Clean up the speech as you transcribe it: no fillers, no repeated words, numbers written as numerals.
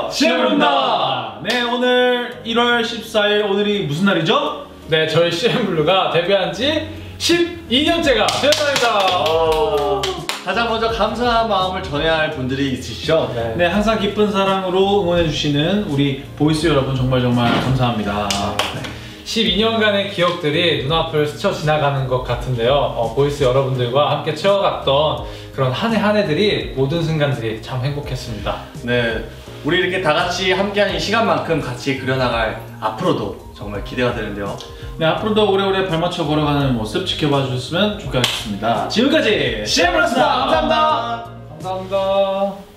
안녕하세요, CM블루입니다. 네, 오늘 1월 14일, 오늘이 무슨 날이죠? 네, 저희 CM블루가 데뷔한 지 12년째가 되었답니다. 가장 먼저 감사한 마음을 전해야 할 분들이 있으시죠? 네, 항상 기쁜 사랑으로 응원해주시는 우리 보이스 여러분 정말 감사합니다. 12년간의 기억들이 눈앞을 스쳐 지나가는 것 같은데요. 보이스 여러분들과 함께 채워갔던 그런 한 해 한 해들이, 모든 순간들이 참 행복했습니다. 네, 우리 이렇게 다 같이 함께한 이 시간만큼 같이 그려나갈 앞으로도 정말 기대가 되는데요. 네, 앞으로도 오래오래 발맞춰 걸어가는 모습 지켜봐 주셨으면 좋겠습니다. 지금까지 CM블루였습니다. 감사합니다. 감사합니다.